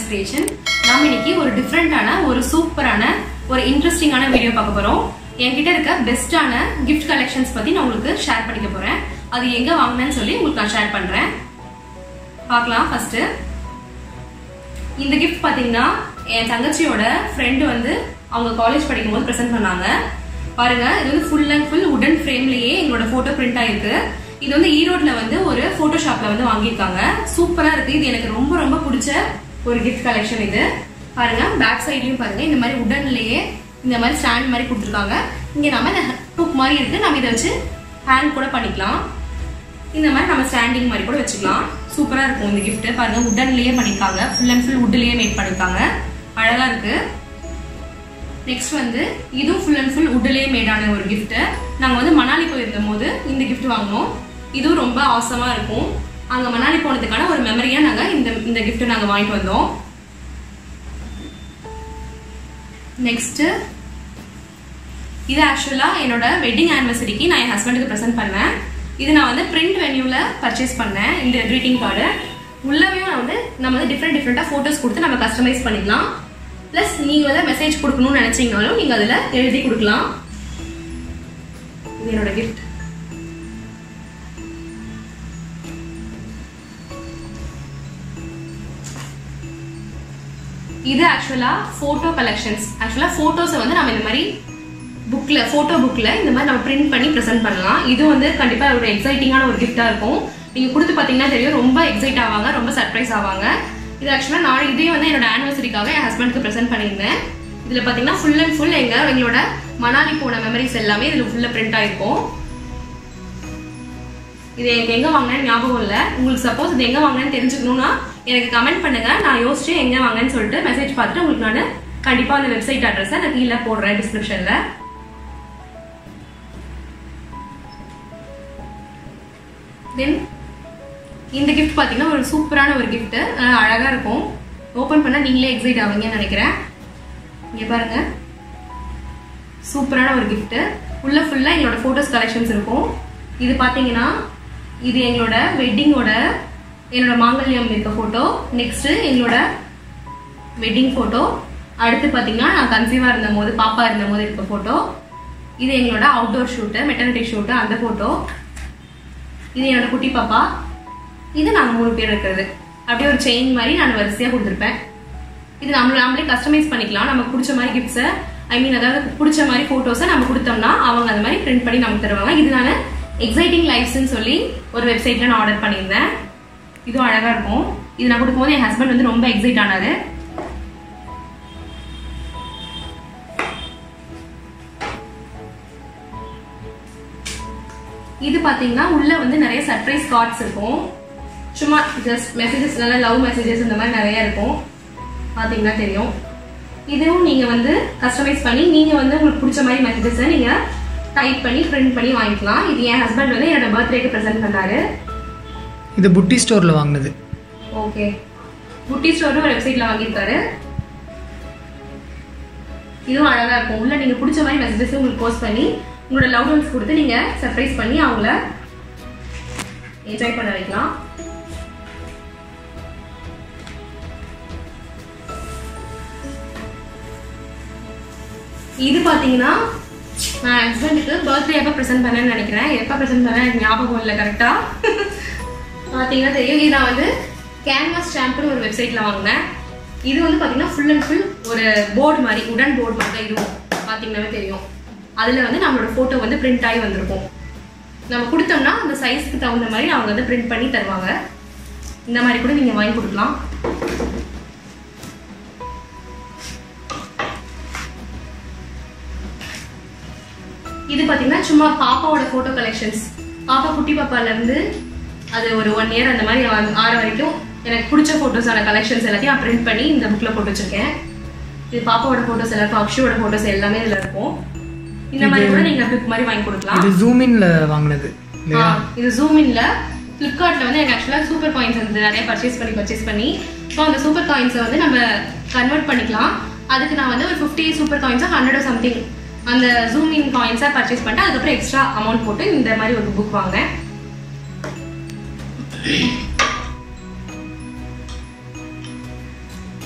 Creation. நாம இன்னைக்கு ஒரு டிஃபரெண்டான ஒரு சூப்பரான ஒரு இன்ட்ரெஸ்டிங்கான வீடியோ பார்க்க போறோம். என்கிட்ட இருக்க பெஸ்டான கிஃப்ட் கலெக்ஷன்ஸ் பத்தி நான் உங்களுக்கு ஷேர் பண்ணிக்க போறேன். அது எங்க வாங்கினேன்னு சொல்லி உங்களுக்கு நான் ஷேர் பண்றேன். பார்க்கலாம். ஃபர்ஸ்ட் இந்த கிஃப்ட் பாத்தீங்கன்னா என் தங்கச்சியோட ஃப்ரெண்டு வந்து அவங்க காலேஜ் படிக்கும் போது பிரசன்ட் பண்ணாங்க. பாருங்க, இது வந்து ஃபுல் அண்ட் ஃபுல் வுடன் ஃப்ரேம்லயே எங்களோட போட்டோ பிரிண்ட் ஆயிருக்கு. இது வந்து ஈரோட்ல வந்து ஒரு போட்டோஷாப்ல வந்து வாங்கியிருக்காங்க. சூப்பரா இருக்கு. இது எனக்கு ரொம்ப ரொம்ப பிடிச்ச ஒரு கிஃப்ட் கலெக்ஷன். இது பாருங்க, பேக் சைட்லயும் பாருங்க இந்த மாதிரி வுடன்லயே இந்த மாதிரி ஸ்டாண்ட் மாதிரி கொடுத்துருக்காங்க. இங்க நம்ம ஹூக் மாதிரி இருக்கு, நம்ம இதை வச்சு ஹேண்ட் கூட பண்ணிக்கலாம். இந்த மாதிரி நம்ம ஸ்டாண்டிங் மாதிரி கூட வச்சுக்கலாம். சூப்பரா இருக்கும் இந்த கிஃப்ட். பாருங்க, வுடன்லயே பண்ணிருக்காங்க. ஃபுல் அண்ட் ஃபுல் வுட்லயே மேட் பண்ணிருக்காங்க. அழகா இருக்கு. நெக்ஸ்ட் வந்து இதுவும் ஃபுல் அண்ட் ஃபுல் வுட்லயே மேடான ஒரு கிஃப்ட். நாங்க வந்து மணாலி போயிருந்த போது இந்த கிஃப்ட் வாங்கினோம். இதுவும் ரொம்ப ஆசமா இருக்கும். அங்க மணாலி போனதுக்கான ஒரு மெமரியா நாங்க இந்த கிஃப்ட் நாங்க வாங்கிட்டு வந்தோம். நெக்ஸ்ட் இது ஆக்சுவலா என்னோட வெட்டிங் ஆனிவர்சரிக்கு நான் என் ஹஸ்பண்டுக்கு ப்ரெசென்ட் பண்ணேன். இது நான் வந்து பிரிண்ட் வென்யூல பர்ச்சேஸ் பண்ணேன். இந்த கிரீட்டிங் கார்டு உள்ளவையும் வந்து நம்ம வந்து டிஃப்ரெண்டா போட்டோஸ் கொடுத்து நம்ம கஸ்டமைஸ் பண்ணிக்கலாம். பிளஸ் நீங்க வந்து மெசேஜ் கொடுக்கணும்னு நினைச்சீங்கனாலும் நீங்க அதுல எழுதி கொடுக்கலாம். இது என்னோட கிஃப்ட். இது ஆக்சுவலா போட்டோ கலெக்ஷன்ஸ். ஆக்சுவலா போட்டோஸை வந்து நம்ம இந்த மாதிரி புக்ல போட்டோ புக்ல இந்த மாதிரி நம்ம பிரிண்ட் பண்ணி ப்ரெசென்ட் பண்ணலாம். இது வந்து கண்டிப்பா ஒரு எக்ஸைட்டிங்கான ஒரு கிஃப்டா இருக்கும். நீங்க கொடுத்து பாத்தீங்கன்னா தெரியும், ரொம்ப எக்ஸைட் ஆவாங்க, ரொம்ப சர்ப்ரைஸ் ஆவாங்க. இது ஆக்சுவலா நான் இதே வந்து என்னோட ஆனிவர்சரிக்காக என் ஹஸ்பண்டுக்கு ப்ரெசென்ட் பண்ணியிருந்தேன். இதுல பாத்தீங்கன்னா ஃபுல் அண்ட் ஃபுல் எங்களோட மணாலி போன மெமரிஸ் எல்லாமே இதுல ஃபுல்லா பிரிண்ட் ஆயிருக்கும். இது எங்க வாங்கினேன்னு ஞாபகம் இல்லை. உங்களுக்கு சப்போஸ் இது எங்க வாங்கினேன்னு தெரிஞ்சுக்கணும்னா எனக்கு கமெண்ட் பண்ணுங்க. நான் யோசிச்சு எங்க வாங்கினேன்னு சொல்லிட்டு மெசேஜ் பார்த்துட்டு உங்களுக்கு நான் கண்டிப்பா அந்த வெப்சைட் அட்ரஸ் நான் கீழே போடுறேன் டிஸ்கிரிப்ஷன்ல. தென் இந்த கிஃப்ட் பாத்தீங்கன்னா ஒரு சூப்பரான ஒரு கிஃப்ட். அழகா இருக்கும். ஓபன் பண்ணா நீங்களே எக்ஸைட் ஆவீங்கன்னு நினைக்கிறேன். இங்க பாருங்க, சூப்பரான ஒரு கிஃப்ட். உள்ள ஃபுல்லா எங்களோட போட்டோஸ் கலெக்ஷன்ஸ் இருக்கும். இது பாத்தீங்கன்னா இது எங்களோட வெட்டிங்கோட என்னோட மாங்கல்யம் இருக்க போட்டோ. நெக்ஸ்ட் எங்களோட வெட்டிங் போட்டோ. அடுத்து பாத்தீங்கன்னா நான் கன்சீவா இருந்த போது பாப்பா இருந்த போது இருக்க போட்டோ. இது எங்களோட அவுட்டோர் ஷூட்டு, மெட்டர்னிட்டி ஷூட்டு, அந்த போட்டோ. இது என்னோட குட்டி பாப்பா. இது நாங்க 3 பேர் இருக்கிறது. அப்படியே ஒரு செயின் மாதிரி நான் வரிசையா கொடுத்துருப்பேன். இது நம்மளே கஸ்டமைஸ் பண்ணிக்கலாம். நமக்கு பிடிச்ச மாதிரி கிஃப்ட்ஸை அதாவது பிடிச்ச மாதிரி போட்டோஸை நம்ம கொடுத்தோம்னா அவங்க அந்த மாதிரி பிரிண்ட் பண்ணி நமக்கு தருவாங்க. இது நான் எக்ஸைட்டிங் லைஃப்ஸ்ன்னு சொல்லி ஒரு வெப்சைட்ல நான் ஆர்டர் பண்ணியிருந்தேன். இதுவும் அழகா இருக்கும். இது நான் கொடுக்கும்போது என் ஹஸ்பண்ட் வந்து ரொம்ப எக்ஸைட் ஆனாரு. இது பாத்தீங்கன்னா உள்ள வந்து நிறைய சர்ப்ரைஸ் கார்ட்ஸ் இருக்கும். சும்மா ஜஸ்ட் மெசேஜஸ், நல்ல லவ் மெசேஜஸ் இந்த மாதிரி நிறைய இருக்கும். பாத்தீங்கன்னா தெரியும். இதுவும் நீங்க வந்து கஸ்டமைஸ் பண்ணி நீங்க வந்து உங்களுக்கு பிடிச்ச மாதிரி மெசேஜஸை நீங்க டைப் பண்ணி பிரிண்ட் பண்ணி வாங்கிக்கலாம். இது என் ஹஸ்பண்ட் வந்து என்னோட பர்த்டேக்கு ப்ரெசென்ட் பண்ணாரு. இது புட்டி ஸ்டோர்ல வாங்கினது. ஓகே, புட்டி ஸ்டோர்ல ஒரு வெப்சைட்ல வாங்கியிருக்காரு. இதுவும் அழகா இருக்கும். உள்ள நீங்க பிடிச்ச மாதிரி மெசேஜஸ் உங்களுக்கு போஸ்ட் பண்ணி உங்களோட லவ் ஒன்ஸ் கொடுத்து நீங்க சர்ப்ரைஸ் பண்ணி அவங்கள என்ஜாய் பண்ண வைக்கலாம். இது பாத்தீங்கன்னா நான் ஹஸ்பண்டுக்கு பர்த்டே எப்ப ப்ரெசென்ட் பண்ணேன்னு நினைக்கிறேன். எப்ப ப்ரெசென்ட் பண்ணேன் எனக்கு ஞாபகம் இல்லை கரெக்டா. பாத்தீங்கன்னா தெரியும். இது நான் வந்து கேன்வாஸ் ஸ்டாம்ப்னு ஒரு வெப்சைட்ல வாங்கினேன். இது வந்து பாத்தீங்கன்னா ஃபுல் அண்ட் ஃபுல் ஒரு போர்டு மாதிரி, உடன் போர்டு மாதிரி தான் இதுவும். பாத்தீங்கன்னாவே தெரியும். அதுல வந்து நம்மளோட போட்டோ வந்து பிரிண்ட் ஆகி வந்திருக்கும். நம்ம கொடுத்தோம்னா அந்த சைஸ்க்கு தகுந்த மாதிரி அவங்க வந்து பிரிண்ட் பண்ணி தருவாங்க. இந்த மாதிரி கூட நீங்க வாங்கி கொடுக்கலாம். இது பாத்தீங்கன்னா சும்மா பாப்பாவோட போட்டோ கலெக்ஷன்ஸ். பாப்பா குட்டி பாப்பால இருந்து அது ஒரு 1 இயர் அந்த மாதிரி ஆற வரைக்கும் எனக்கு பிடிச்ச போட்டோஸான கலெக்ஷன்ஸ் எல்லாத்தையும் நான் பிரிண்ட் பண்ணி இந்த புக்ல போட்டு வச்சிருக்கேன். இது பாப்பாவோட போட்டோஸ் எல்லாருக்கும், அக்ஷயோட போட்டோஸ் எல்லாமே இதுல இருக்கும். இந்த மாதிரி கூட நீங்க புக் மாதிரி வாங்கி கொடுக்கலாம். இது ஜூம் இன்ல வாங்குனது. இது ஜூம் இன்ல Flipkartல வந்து எனக்கு ஆக்சுவலா சூப்பர் காயின்ஸ் வந்து நிறைய பர்ச்சேஸ் பண்ணி ஸோ அந்த சூப்பர் காயின்ஸை வந்து நம்ம கன்வெர்ட் பண்ணிக்கலாம். அதுக்கு நான் வந்து ஒரு 50 சூப்பர் காயின்ஸா 100 சம்திங் அந்த ஜூம் இன் காயின்ஸா பர்ச்சேஸ் பண்ணிட்டு அதுக்கப்புறம் எக்ஸ்ட்ரா அமௌண்ட் போட்டு இந்த மாதிரி ஒரு புக் வாங்கினேன்.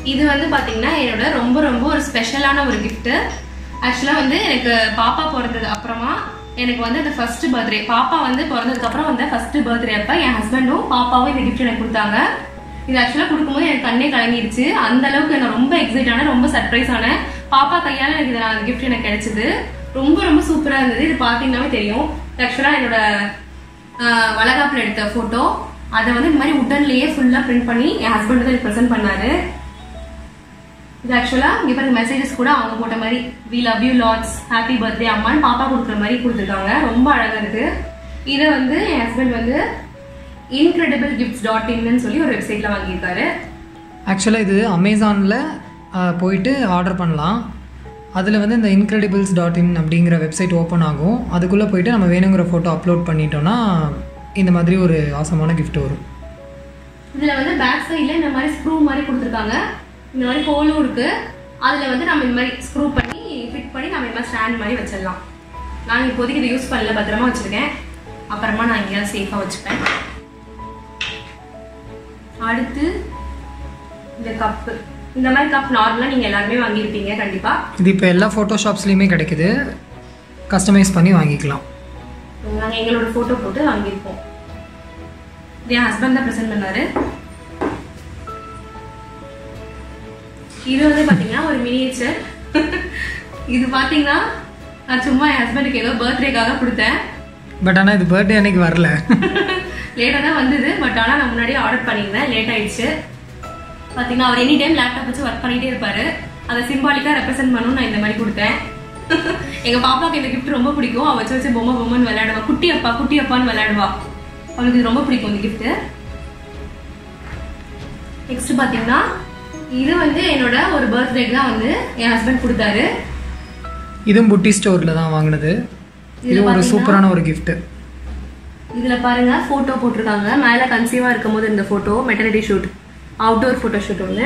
இது வந்து பாத்தீங்கன்னா என்னோட ரொம்ப ரொம்ப ஒரு ஸ்பெஷலான ஒரு gift. ஆக்சுவலா வந்து எனக்கு பாப்பா பிறந்தது அப்புறமா எனக்கு வந்து அந்த ஃபர்ஸ்ட் பர்த்டே, பாப்பா வந்து பிறந்ததுக்கு அப்புறம் வந்து ஃபர்ஸ்ட் பர்த்டே அப்ப என் ஹஸ்பண்டும் பாப்பாவும் இந்த gift எனக்கு கொடுத்தாங்க. இது ஆக்சுவலா கொடுக்கும்போது எனக்கு கண்ணே கலங்கிடுச்சு. அந்த அளவுக்கு நான் ரொம்ப எக்ஸைட் ஆன, ரொம்ப சர்ப்ரைஸ் ஆனேன். பாப்பா கையால எனக்கு இந்த கிஃப்ட் எனக்கு கிடைச்சது. ரொம்ப ரொம்ப சூப்பரா இருந்தது. இது பாத்தீங்கன்னாவே தெரியும். ஆக்சுவலா என்னோட வளகாப்புல எடுத்த போட்டோ, அதை வந்து இந்த மாதிரி உட்டன்லயே ஃபுல்லா பிரிண்ட் பண்ணி என் ஹஸ்பண்ட் தான் ப்ரெசென்ட் பண்ணாரு. இது ஆக்சுவலா இங்க பாருங்க மெசேஜஸ் கூட அவங்க போட்ட மாதிரி we love you lots, happy birthday அம்மான்னு பாப்பா கொடுக்குற மாதிரி கொடுத்துருக்காங்க. ரொம்ப அழகா இருக்கு. இதை வந்து என் ஹஸ்பண்ட் வந்து incrediblegifts.in சொல்லி ஒரு வெப்சைட்ல வாங்கியிருக்காரு. ஆக்சுவலாக இது அமேசானில் போயிட்டு ஆர்டர் பண்ணலாம். அதில் வந்து இந்த incredibles.in அப்படிங்கிற வெப்சைட் ஓப்பன் ஆகும். அதுக்குள்ளே போயிட்டு நம்ம வேணுங்கிற ஃபோட்டோ அப்லோட் பண்ணிட்டோன்னா இந்த மாதிரி ஒரு ஆசமான கிஃப்ட் வரும். இதில் வந்து பேக் சைடில் இந்த மாதிரி ஸ்க்ரூ மாதிரி கொடுத்துருக்காங்க. இந்த மாதிரி ஹோலும் இருக்கு. அதில் வந்து நம்ம இந்த மாதிரி ஸ்க்ரூ பண்ணி ஃபிட் பண்ணி நம்ம இந்த மாதிரி ஸ்டாண்ட் மாதிரி வச்சிடலாம். நான் இப்போதைக்கு இதை யூஸ் பண்ணல, பத்திரமா வச்சிருக்கேன். அப்புறமா நான் எங்கேயாவது சேஃபாக வச்சுப்பேன். அடுத்து இந்த கப்பு. இந்த மாதிரி கப் நார்மலாக நீங்கள் எல்லாருமே வாங்கியிருப்பீங்க கண்டிப்பாக. இது இப்போ எல்லா ஃபோட்டோஷாப்ஸ்லேயுமே கிடைக்குது. கஸ்டமைஸ் பண்ணி வாங்கிக்கலாம். நாங்கள் எங்களோட ஃபோட்டோ போட்டு வாங்கியிருப்போம். இது என் ஹஸ்பண்ட் தான் ப்ரெசென்ட் பண்ணாரு. இது வந்து பார்த்தீங்கன்னா ஒரு மினியேச்சர். இது பார்த்தீங்கன்னா நான் சும்மா என் ஹஸ்பண்டுக்கு ஏதோ பர்த்டேக்காக கொடுத்தேன். பட் ஆனால் இது பர்த்டே அன்னைக்கு வரல, லேட்டாக தான் வந்தது. பட் ஆனால் நான் முன்னாடியே ஆர்டர் பண்ணியிருந்தேன், லேட் ஆயிடுச்சு. பார்த்தீங்கன்னா அவர் எனி டைம் லேப்டாப் வச்சு ஒர்க் பண்ணிகிட்டே இருப்பாரு. அதை சிம்பாலிக்காக ரெப்ரசென்ட் பண்ணணும் நான் இந்த மாதிரி கொடுத்தேன். எங்கள் பாப்பாவுக்கு இந்த கிஃப்ட் ரொம்ப பிடிக்கும். அவள் வச்சு வச்சு பொம்மை பொம்மைன்னு விளையாடுவா, குட்டி அப்பான்னு விளையாடுவா. அவளுக்கு இது ரொம்ப பிடிக்கும் இந்த கிஃப்ட். நெக்ஸ்ட் பார்த்தீங்கன்னா இது வந்து என்னோட ஒரு பர்த்டேக்கு தான் வந்து என் ஹஸ்பண்ட் கொடுத்தாரு. இதுவும் புட்டி ஸ்டோரில் தான் வாங்கினது. இது ஒரு சூப்பரான ஒரு கிஃப்ட். இதுல பாருங்க போட்டோ போட்டிருக்காங்க. மேல கன்சீவா இருக்கும் போது இந்த photo, maternity shoot, outdoor photo shoot ஒன்று.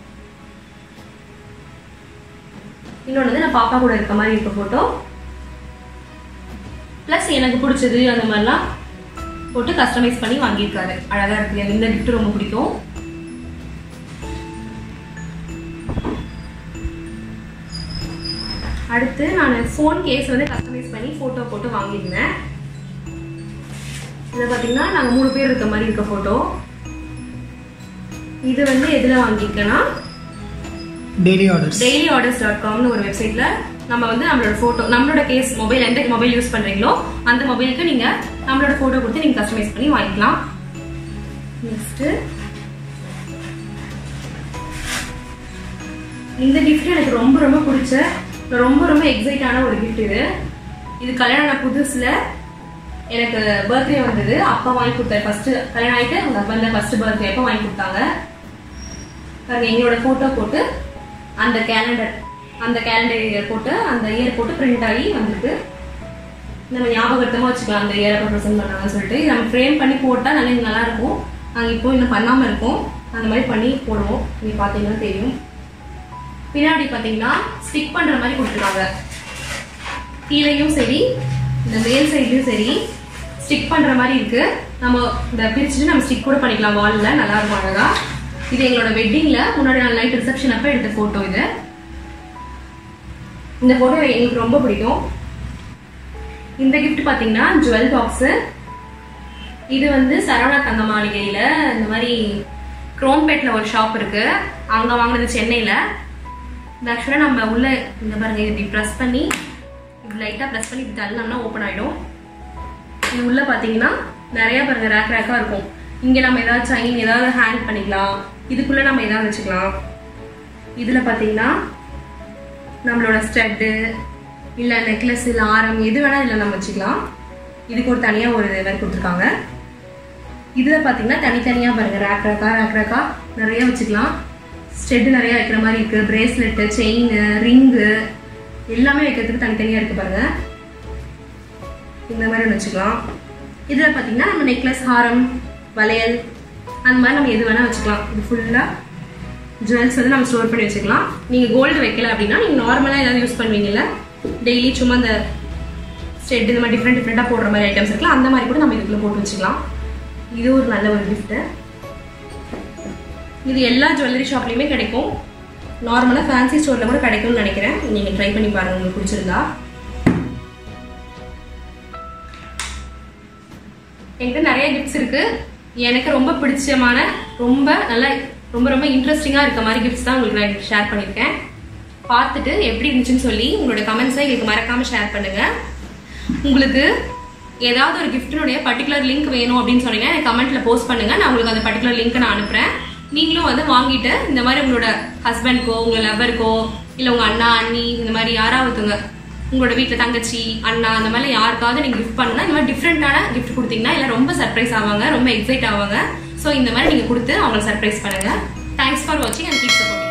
இன்னொன்று வந்து நான் பாப்பா கூட இருக்க மாதிரி இருக்க போட்டோ, பிளஸ் எனக்கு பிடிச்சது அந்த மாதிரிலாம் போட்டு கஸ்டமைஸ் பண்ணி வாங்கியிருக்காரு. அழகா இருக்கு. இந்த கிஃப்ட் ரொம்ப பிடிக்கும். அடுத்து நான் ஃபோன் கேஸ் வந்து கஸ்டமைஸ் பண்ணி போட்டோ போட்டு வாங்கியிருந்தேன். இதை பார்த்தீங்கன்னா நாங்கள் 3 பேர் இருக்க மாதிரி இருக்க போட்டோ. இது வந்து எதில் வாங்கியிருக்கேன்னா dailyorders.comனு ஒரு வெப்சைட்ல நம்ம வந்து நம்மளோட போட்டோ, நம்மளோட கேஸ், மொபைல் எந்த மொபைல் யூஸ் பண்றீங்களோ அந்த மொபைலுக்கு நீங்க நம்மளோட போட்டோ கொடுத்து நீங்க கஸ்டமைஸ் பண்ணி வாங்கிக்கலாம். நெக்ஸ்ட் இந்த கிஃப்ட் எனக்கு ரொம்ப ரொம்ப பிடிச்ச, ரொம்ப ரொம்ப எக்ஸைட்டான ஒரு கிஃப்ட். இது கல்யாணம் புதுசுல எனக்கு பர்த்டே வந்தது. அப்பா வாங்கி கொடுத்தாரு. ஃபர்ஸ்ட் கல்யாணம் ஆயிட்டு அவங்க ஹஸ்பண்ட் ஃபர்ஸ்ட் பர்த்டே அப்போ வாங்கி கொடுத்தாங்க. எங்களோட போட்டோ போட்டு அந்த கேலண்டர் போட்டு அந்த இயர் போட்டு பிரிண்ட் ஆகி வந்துருக்கு. நம்ம ஞாபகத்தமா வச்சுக்கலாம் அந்த இயரை ப்ரெசென்ட் பண்ணாங்கன்னு சொல்லிட்டு. நம்ம ஃப்ரேம் பண்ணி போட்டா நல்லா இருக்கும். நாங்கள் இப்போ இன்னும் பண்ணாம இருக்கோம். அந்த மாதிரி பண்ணி போடுவோம். நீங்க பாத்தீங்கன்னா தெரியும். பின்னாடி பாத்தீங்கன்னா ஸ்டிக் பண்ற மாதிரி கொடுத்துருக்காங்க. கீழையும் சரி இந்த மேல் சைட்லயும் சரி ஸ்டிக் பண்ற மாதிரி இருக்கு. நம்ம இந்த பிரிச்சுட்டு நம்ம ஸ்டிக் கூட பண்ணிக்கலாம் வால்ல. நல்லா இருக்கும் அழகா. இது எங்களோட வெட்டிங்ல முன்னாடி நாள் நைட் ரிசப்ஷன் அப்ப எடுத்த போட்டோ. இது இந்த போட்டோ எங்களுக்கு ரொம்ப பிடிக்கும். இந்த கிஃப்ட் பாத்தீங்கன்னா ஜுவல் பாக்ஸ். இது வந்து சரவணா தங்க மாளிகையில இந்த மாதிரி குரோம்பேட்ல ஒரு ஷாப் இருக்கு, அங்க வாங்கினது சென்னையில. இந்த ஆக்சுவலா நம்ம உள்ள இந்த பாருங்க, இப்படி ப்ரெஸ் பண்ணி இப்படி லைட்டா ப்ரெஸ் பண்ணி இப்படி தள்ளனோம்னா ஓப்பன் ஆயிடும். இது உள்ள பாத்தீங்கன்னா நிறைய பாருங்க ரேக்கா இருக்கும். இங்க நம்ம ஏதாவது செயின் ஏதாவது ஹேங் பண்ணிக்கலாம். இதுக்குள்ள நம்ம ஏதாவது வச்சுக்கலாம். இதுல பாத்தீங்கன்னா நம்மளோட ஸ்டட்டு இல்ல நெக்லஸ் இல்ல ஆரம் எது வேணா இதுல நம்ம வச்சுக்கலாம். இதுக்கு ஒரு தனியா ஒரு மாதிரி கொடுத்துருக்காங்க. இதுல பாத்தீங்கன்னா தனித்தனியா பாருங்க ரேக்கா நிறைய வச்சுக்கலாம். ஸ்டெட் நிறைய வைக்கிற மாதிரி இருக்கு. பிரேஸ்லெட், செயின், ரிங்கு எல்லாமே வைக்கிறதுக்கு தனித்தனியா இருக்கு பாருங்க. இந்த மாதிரி வச்சுக்கலாம். இதுல பாத்தீங்கன்னா நம்ம நெக்லஸ், ஹாரம், வளையல் அந்த மாதிரி நம்ம எது வேணா வச்சுக்கலாம். இது ஃபுல்லா ஜுவல்ஸ் வந்து நம்ம ஸ்டோர் பண்ணி வச்சுக்கலாம். நீங்க கோல்டு வைக்கல அப்படின்னா நீங்க நார்மலா ஏதாவது யூஸ் பண்ணுவீங்கல்ல டெய்லி, சும்மா இந்த ஸ்டெட் இந்த மாதிரி டிஃப்ரெண்டா போடுற மாதிரி ஐட்டம்ஸ் இருக்கலாம். அந்த மாதிரி கூட நம்ம இதுக்குள்ள போட்டு வச்சுக்கலாம். இது ஒரு நல்ல ஒரு கிஃப்ட். இது எல்லா ஜுவல்லரி ஷாப்லையுமே கிடைக்கும். நார்மலாக ஃபேன்சி ஸ்டோரில் கூட கிடைக்கும்னு நினைக்கிறேன். நீங்கள் ட்ரை பண்ணி பாருங்கள் உங்களுக்கு பிடிச்சிருந்தா. என்கிட்ட நிறைய கிஃப்ட்ஸ் இருக்கு. எனக்கு ரொம்ப பிடிச்சமான ரொம்ப நல்லா ரொம்ப இன்ட்ரெஸ்டிங்காக இருக்க மாதிரி கிஃப்ட்ஸ் தான் உங்களுக்கு நான் ஷேர் பண்ணியிருக்கேன். பார்த்துட்டு எப்படி இருந்துச்சுன்னு சொல்லி உங்களோட கமெண்ட்ஸை எங்களுக்கு மறக்காமல் ஷேர் பண்ணுங்க. உங்களுக்கு ஏதாவது ஒரு கிஃப்டினுடைய பர்டிகுலர் லிங்க் வேணும் அப்படின்னு சொன்னீங்கன்னா எனக்கு கமெண்ட்ல போஸ்ட் பண்ணுங்க. நான் உங்களுக்கு அந்த பர்டிகுலர் லிங்க் நான் அனுப்புறேன். நீங்களும் வந்து வாங்கிட்டு இந்த மாதிரி உங்களோட ஹஸ்பண்ட்க்கோ உங்க லவ்வருக்கோ இல்லை உங்க அண்ணா அண்ணி இந்த மாதிரி யாராவதுங்க உங்களோட வீட்டில் தங்கச்சி அண்ணா அந்த மாதிரி யாருக்காவது நீங்கள் கிஃப்ட் பண்ணுன்னா இந்த மாதிரி டிஃப்ரெண்டான கிஃப்ட் கொடுத்தீங்கன்னா இல்லை ரொம்ப சர்ப்ரைஸ் ஆவாங்க, ரொம்ப எக்ஸைட் ஆவாங்க. ஸோ இந்த மாதிரி நீங்கள் கொடுத்து அவங்களை சர்ப்ரைஸ் பண்ணுங்க. தேங்க்ஸ் ஃபார் வாட்சிங் அண்ட் கீப் சப்போர்ட்டிங்.